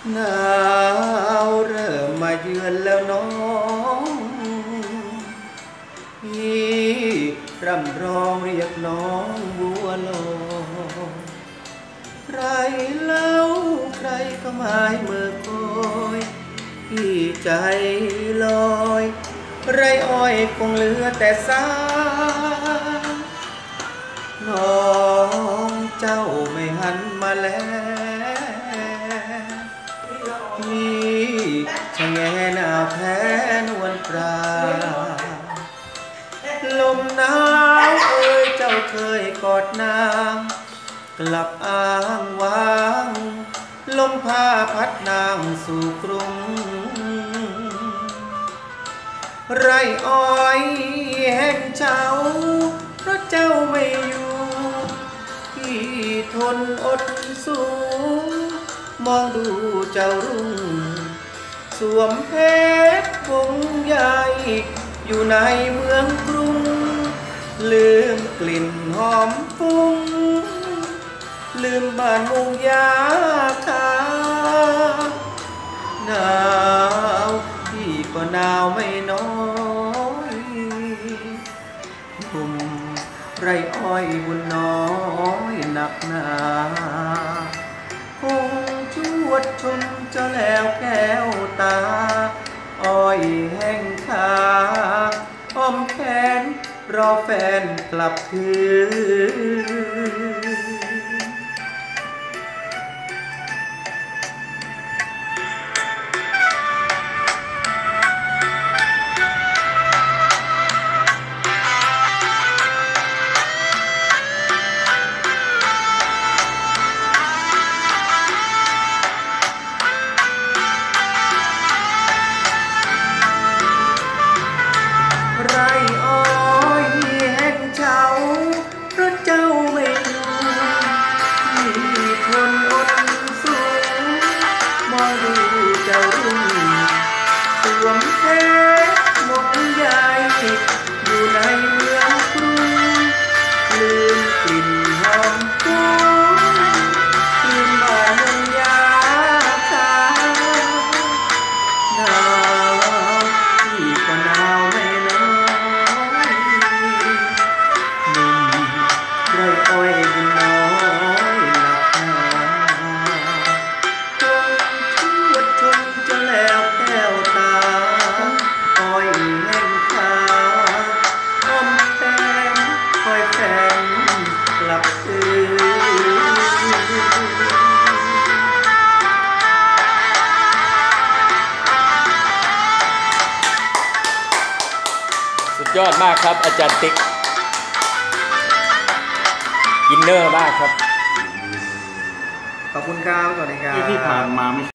หนาวเริ่มมาเยือนแล้วน้องพี่ร่ำร้องเรียกน้องบัวลอยใครเล่าใครก็หมายเมื่อคอยพี่ใจลอยไรอ้อยคงเหลือแต่สายน้องเจ้าไม่หันมาแล้วพี่ชะแงหน้าแพ้นวลปราลมหนาวเอ่ยเจ้าเคยกอดนางกลับอ้างว้างลมพาพัดนางสู่กรุงไรอ้อยแห่งเจ้าเพราะเจ้าไม่อยู่พี่ทนอดสูงมองดูเจ้ารุ่งสวมเพชรวงใหญ่อยู่ในเมืองกรุงลืมกลิ่นหอมฟุ้งลืมบ้านมุงยาคาหนาวพี่ก็หนาวไม่น้อยหนุ่มไรอ้อยบุญน้อยหนักหนาคงชวดชมเจ้าแล้วแก้วตาอ้อยแห้งขาอ้อมแขนรอแฟนกลับคืนไรอ้อยแห่งเจ้าเพราะเจ้าไม่อยู่ที่ทนอดสูงมองดูเจ้ารุ่งสวมเพชรหมวกใหญ่อยู่ในเมืองกรุงลืมกลิ่นหอมฟุ้งลืมบ้านมุงยาคาหนาวพี่ก็หนาวไม่น้อยไรอ้อยบุญน้อยหนักหนาคงชวดชมเจ้าแล้วแก้วตาอ้อยแห้งขาอ้อมแขนคอยแฟนกลับคืนสุดยอดมากครับอาจารย์ติ๊กอินเนอร์มากครับขอบคุณครับสวัสดีครับที่ผ่านมาไม่